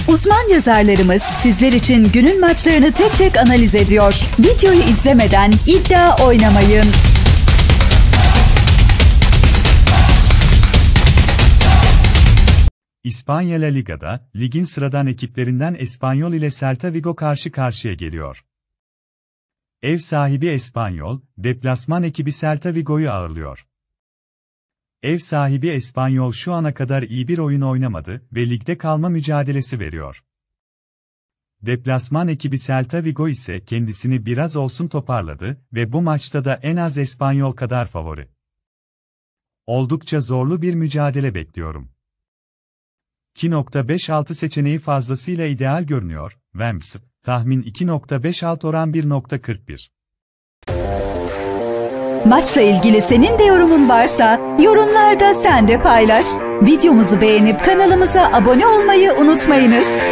Uzman yazarlarımız sizler için günün maçlarını tek tek analiz ediyor. Videoyu izlemeden iddia oynamayın. İspanya La Liga'da, ligin sıradan ekiplerinden Espanyol ile Celta Vigo karşı karşıya geliyor. Ev sahibi Espanyol, deplasman ekibi Celta Vigo'yu ağırlıyor. Ev sahibi Espanyol şu ana kadar iyi bir oyun oynamadı ve ligde kalma mücadelesi veriyor. Deplasman ekibi Celta Vigo ise kendisini biraz olsun toparladı ve bu maçta da en az Espanyol kadar favori. Oldukça zorlu bir mücadele bekliyorum. 2.56 seçeneği fazlasıyla ideal görünüyor. Vemps, tahmin 2.5 alt oran 1.41. Maçla ilgili senin de yorumun varsa yorumlarda sen de paylaş. Videomuzu beğenip kanalımıza abone olmayı unutmayınız.